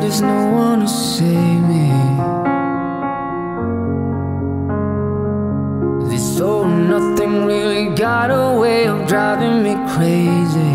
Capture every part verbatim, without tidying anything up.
there's no one to save me. This all or nothing really got a way of driving me crazy.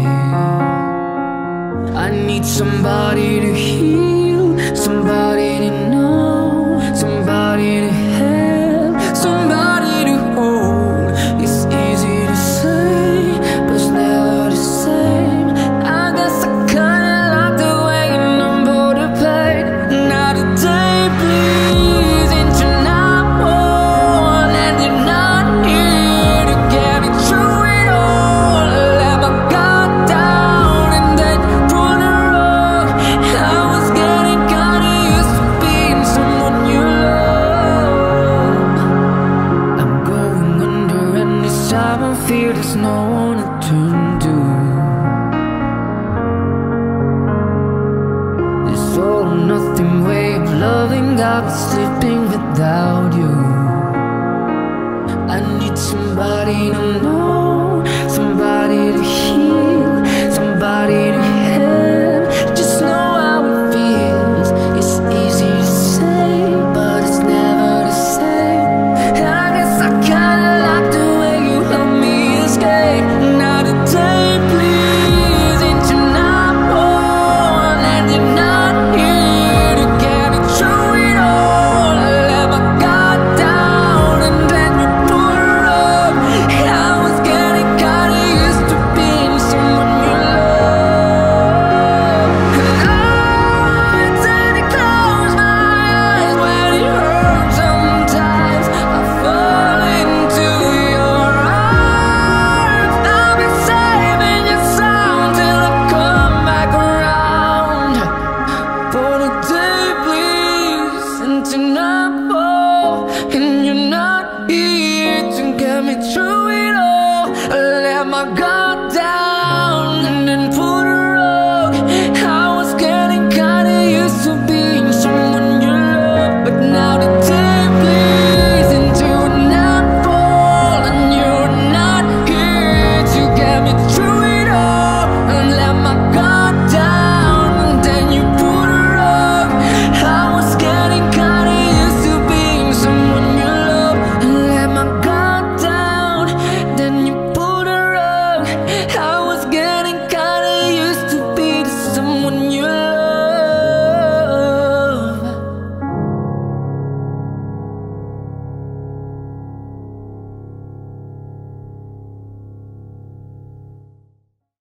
I need somebody to heal, somebody to know, somebody to help, somebody to hold. It's easy to say, but it's never the same. I guess I kinda like the way you number the pain. Now today, please, and you're not one, and you're not here to get me through it all. Let my guard down and then pull the rug. I was getting kinda used to being someone you love. I'm going under, and this time I fear there's no one to turn to. This all or nothing way of loving, I've been sleeping without you. I need somebody to know,